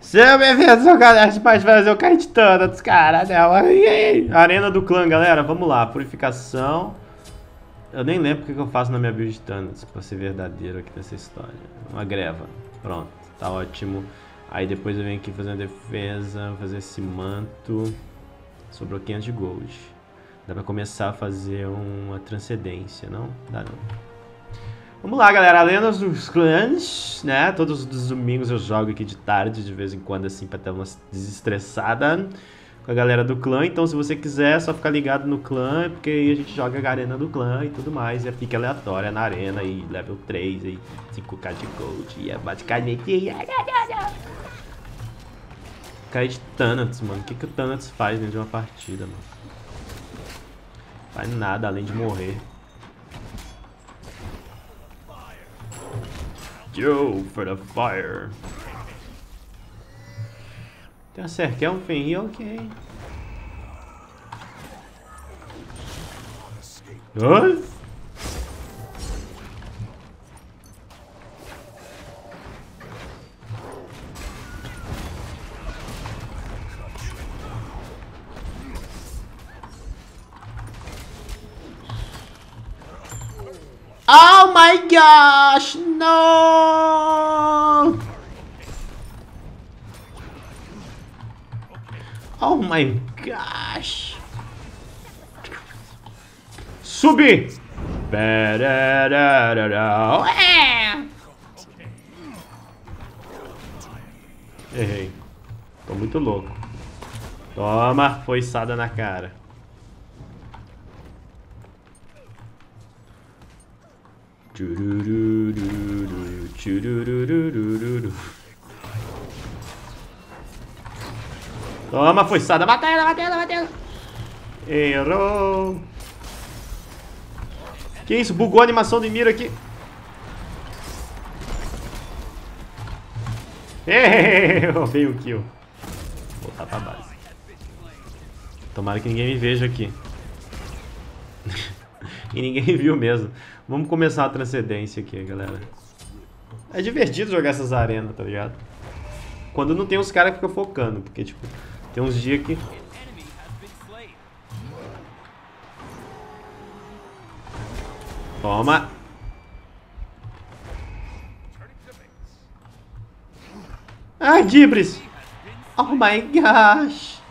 Seja bem-vindo, seu canal de pode fazer o Caetano dos caras, né? Arena do clã, galera, vamos lá, purificação. Eu nem lembro o que eu faço na minha build de Thanos, pra ser verdadeiro aqui nessa história. Uma greva, pronto, tá ótimo. Aí depois eu venho aqui fazer uma defesa, fazer esse manto. Sobrou 500 de gold. Dá pra começar a fazer uma transcendência, não? Dá não. Vamos lá, galera, Arena dos clãs, né? Todos os domingos eu jogo aqui de tarde, de vez em quando, assim, pra ter uma desestressada com a galera do clã. Então, se você quiser, é só ficar ligado no clã, porque aí a gente joga a arena do clã e tudo mais. E é pique aleatória na arena, e level 3, e 5k de gold, e é basicamente... Cara de Thanatos, mano. O que o Thanatos faz dentro de uma partida, mano? Faz nada, além de morrer. Go for the fire. Tem uma cerquel, um Fenrir, ok. Hã? Oh my gosh, no! Oh my gosh! Subi! Errei. Tô muito louco. Toma, foiçada na cara. Toma, foiçada. Mata ela, mata ela, mata ela. Errou. Que isso? Bugou a animação de mira aqui. Veio o kill. Vou voltar pra base. Tomara que ninguém me veja aqui. E ninguém viu mesmo. Vamos começar a transcendência aqui, galera. É divertido jogar essas arenas, tá ligado? Quando não tem os caras que ficam focando. Porque, tipo, tem uns dias que... Toma! Ai, Dibris! Oh my gosh!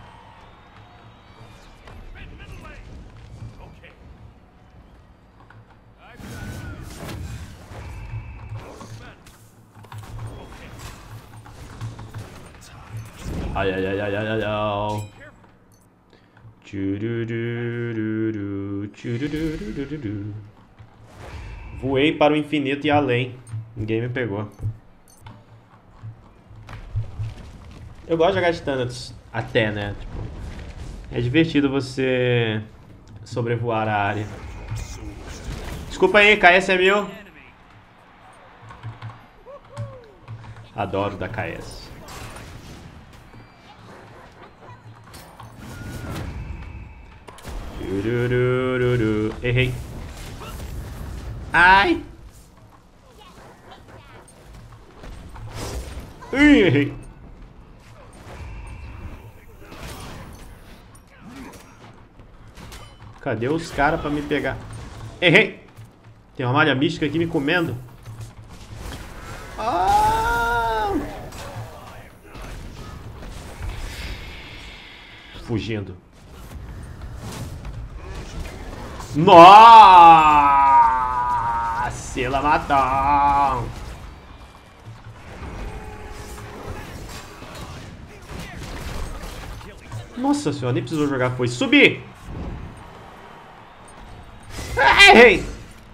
Ai, ai, ai, ai, ai, ai, ai. Voei para o infinito e além. Ninguém me pegou. Eu gosto de jogar de Thanatos. Até, né? Tipo, é divertido você sobrevoar a área. Desculpa aí, KS é meu. Adoro da KS. Errei. Ai! Errei. Cadê os caras pra me pegar? Errei! Tem uma malha mística aqui me comendo. Ah! Fugindo. Nossa! Ela matou! Nossa senhora, nem precisou jogar, foi subir! Errei!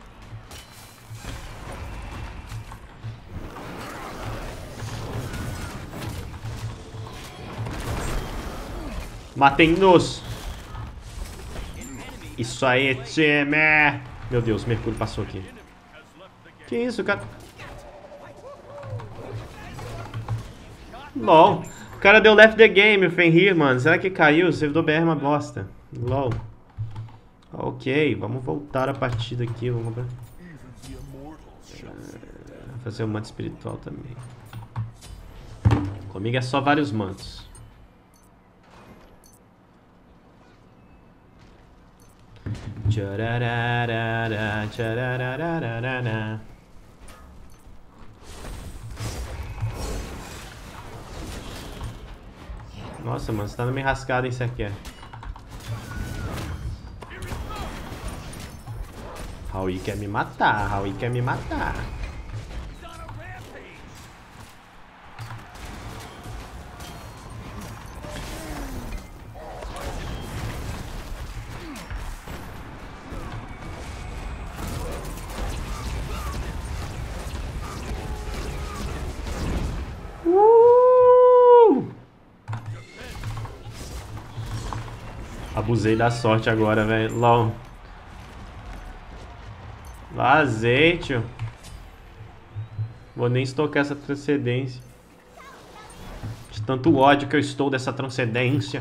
Matem-nos! Isso aí, time! Meu Deus, o Mercúrio passou aqui. Que isso, cara? LOL. O cara deu left the game, o Fenrir, mano. Será que caiu? O servidor BR é uma bosta. LOL. Ok, vamos voltar a partida aqui. Vamos fazer um manto espiritual também. Comigo é só vários mantos. Tchararara, tchararara. Nossa, mano, você tá meio rascado em aqui. Raul quer me matar, Raul quer me matar. Abusei da sorte agora, velho. LOL. Vazei, tio. Vou nem estocar essa transcendência. De tanto ódio que eu estou dessa transcendência.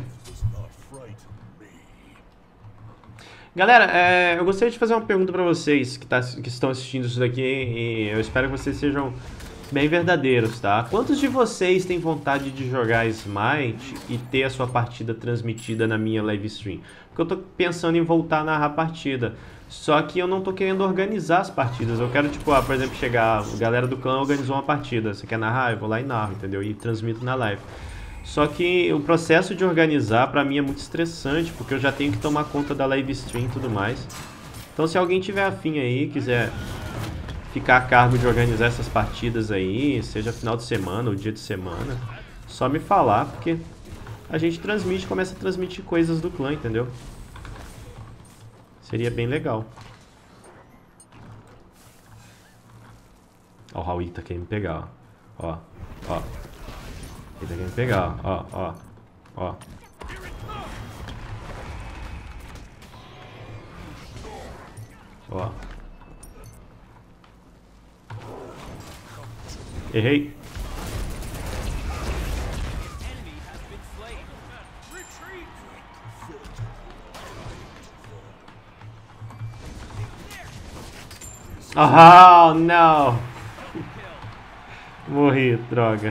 Galera, eu gostaria de fazer uma pergunta pra vocês que estão assistindo isso daqui. E eu espero que vocês sejam bem verdadeiros, tá? Quantos de vocês têm vontade de jogar Smite e ter a sua partida transmitida na minha live stream? Porque eu tô pensando em voltar a narrar a partida. Só que eu não tô querendo organizar as partidas. Eu quero, tipo, por exemplo, chegar... A galera do clã organizou uma partida. Você quer narrar? Eu vou lá e narro, entendeu? E transmito na live. Só que o processo de organizar pra mim é muito estressante, porque eu já tenho que tomar conta da live stream e tudo mais. Então se alguém tiver afim aí, quiser ficar a cargo de organizar essas partidas aí, seja final de semana ou dia de semana, só me falar, porque a gente transmite, começa a transmitir coisas do clã, entendeu? Seria bem legal. Ó, o Raul tá querendo me pegar, ó. Ó. Ele tá querendo me pegar, ó. Ó. Ó. Errei. Oh, não. Morri, droga.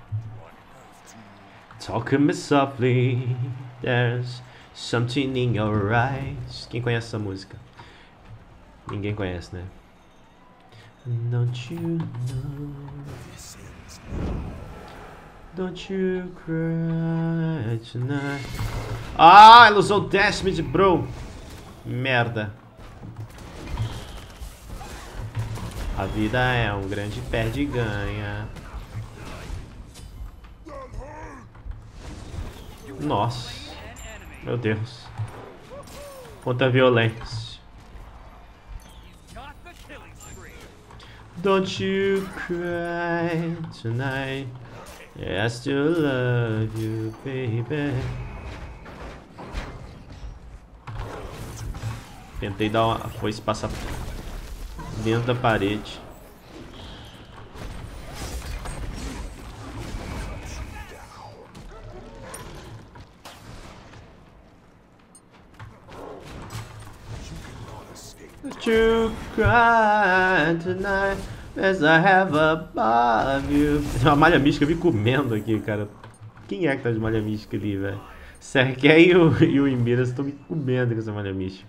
Talk me softly, there's something in your eyes. Quem conhece essa música? Ninguém conhece, né? Don't you know? Don't you cry tonight? Ah, ela usou o Dasmid, bro. Merda. A vida é um grande perde e ganha. Nossa. Meu Deus. Quanta violência. Don't you cry tonight. I still love you, baby. Tentei dar uma foice passar dentro da parede. Don't you cry tonight as I have above you. Tem uma malha mística me comendo aqui, cara. Quem é que tá de malha mística ali, velho? Serkei e o Imbiras estão me comendo com essa malha mística.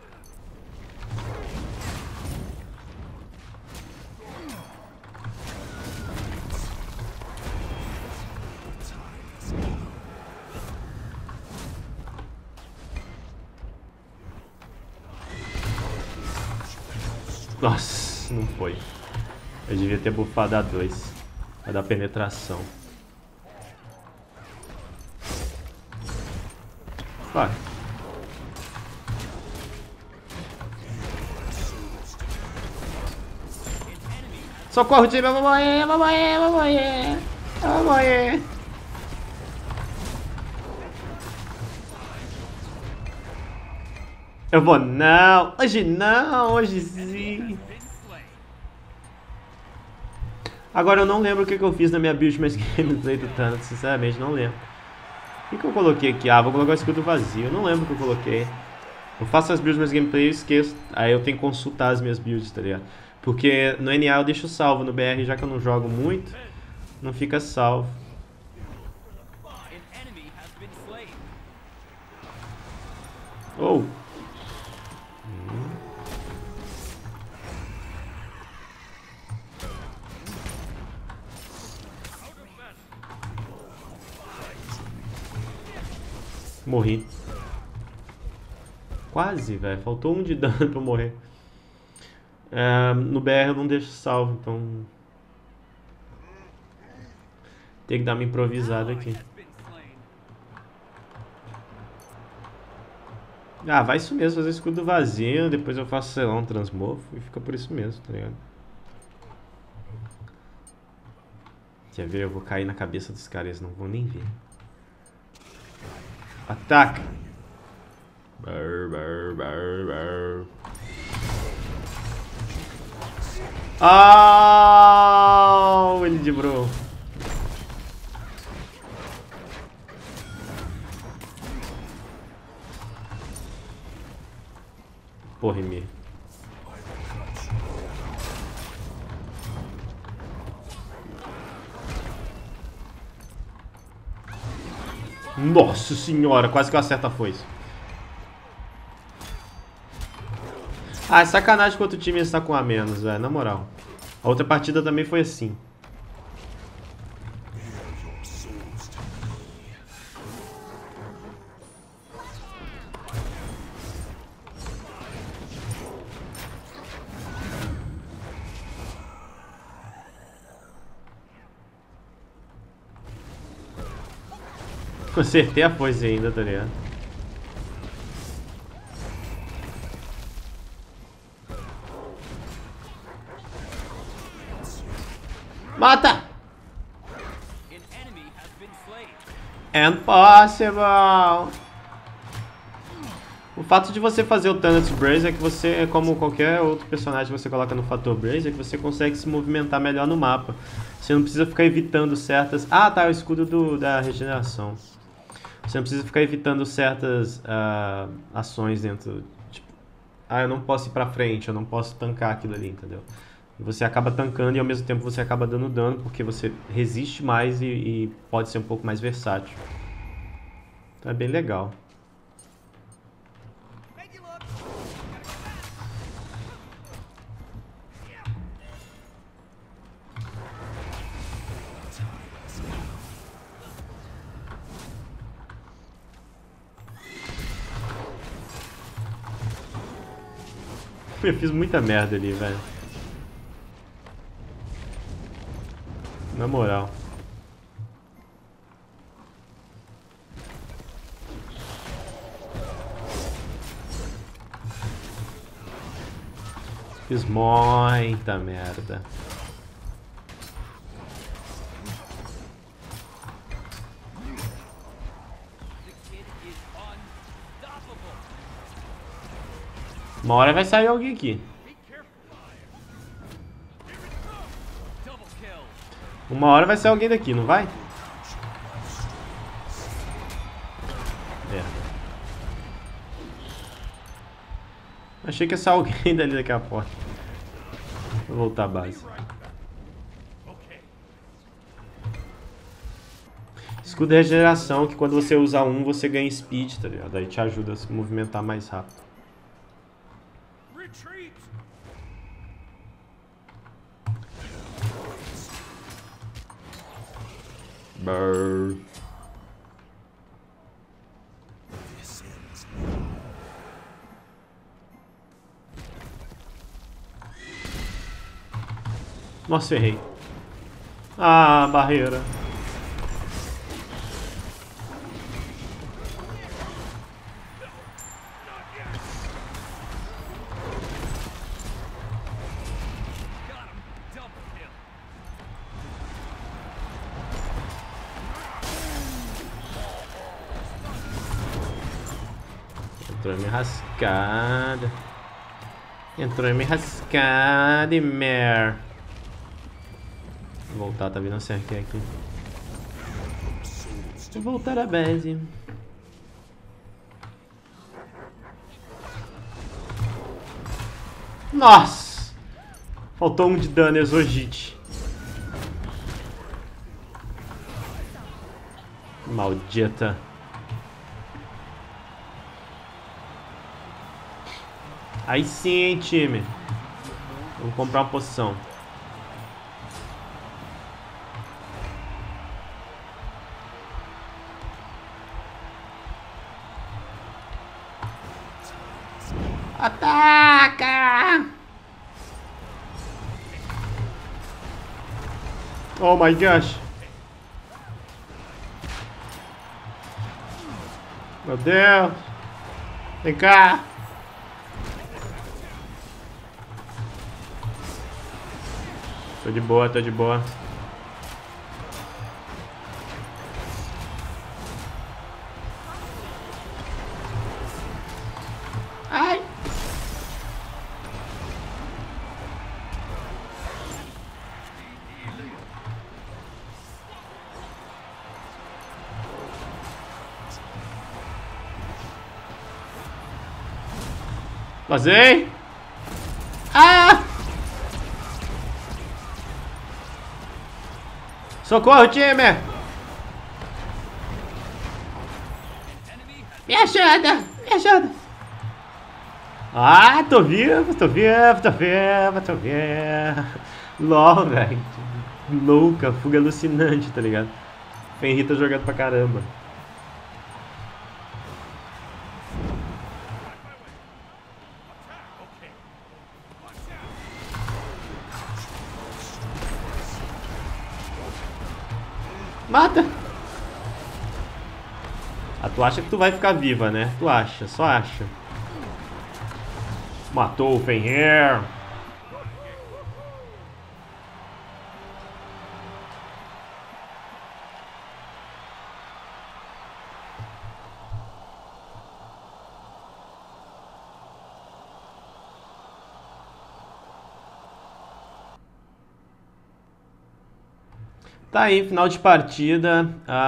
Nossa, não foi. Eu devia ter buffado a 2. Vai dar penetração. Vai. Socorro, time! Eu vou morrer, eu vou morrer, eu vou morrer. Eu vou morrer. Eu vou não. Hoje sim. Agora eu não lembro o que eu fiz na minha build mais gameplay do Thanos, sinceramente não lembro. O que eu coloquei aqui? Ah, vou colocar o escudo vazio, eu não lembro o que eu coloquei. Eu faço as builds mais gameplay e esqueço, aí eu tenho que consultar as minhas builds, tá ligado? Porque no NA eu deixo salvo, no BR já que eu não jogo muito, não fica salvo. Oh! Morri. Quase, velho. Faltou um de dano pra eu morrer. No BR eu não deixo salvo, então... Tem que dar uma improvisada aqui. Ah, vai isso mesmo, fazer escudo vazio, depois eu faço, sei lá, um transmorfo e fica por isso mesmo, tá ligado? Quer ver? Eu vou cair na cabeça dos caras, eles não vão nem ver. Ataca! Brr, brr, brr, brr. Ah, ele de bro. Porra, me. Nossa senhora, quase que eu acerto a foice. Ah, é sacanagem que o outro time está com a menos, velho, na moral. A outra partida também foi assim. Acertei a foice ainda, tá ligado? Mata! Impossible! O fato de você fazer o Thanatos Brace é que você, como qualquer outro personagem que você coloca no fator Brace, é que você consegue se movimentar melhor no mapa. Você não precisa ficar evitando certas... Ah, tá, o escudo da regeneração. Você não precisa ficar evitando certas ações dentro. Tipo, eu não posso ir pra frente, eu não posso tancar aquilo ali, entendeu? E você acaba tancando e ao mesmo tempo você acaba dando dano, porque você resiste mais e pode ser um pouco mais versátil. Então é bem legal. Eu fiz muita merda ali, velho. Na moral. Fiz muita merda. Uma hora vai sair alguém aqui. Uma hora vai sair alguém daqui, não vai? É. Achei que ia sair alguém dali daquela porta. Vou voltar à base. Escudo de regeneração, que quando você usa um, você ganha speed, tá ligado? Daí te ajuda a se movimentar mais rápido. Brrr. Nossa, errei. Ah, barreira. Entrou em minha rascada. Entrou em minha rascada, mer. Vou voltar, tá vindo a cerqueira aqui. Vou voltar à base. Nossa! Faltou um de dano, exogite. Maldita. Aí sim, hein, time. Vamos comprar uma poção. Ataca! Oh my gosh. Meu Deus. Vem cá. Tô de boa, tô de boa. Ai. Vazei. Ah! Socorro, time! Me ajuda! Me ajuda! Ah, tô vivo, tô vivo, tô vivo, tô vivo. LOL, velho. Louca, fuga alucinante, tá ligado? Fenrir tá jogando pra caramba. Mata! Ah, tu acha que tu vai ficar viva, né? Tu acha, só acha. Matou o Fenrir. Tá aí, final de partida.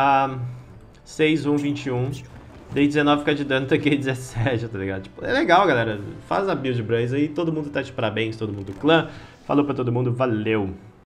6-1-21. Dei 19 fica de dano, taquei 17, tá ligado? Tipo, é legal, galera. Faz a build Braze aí. Todo mundo tá de parabéns, todo mundo do clã. Falou pra todo mundo, valeu!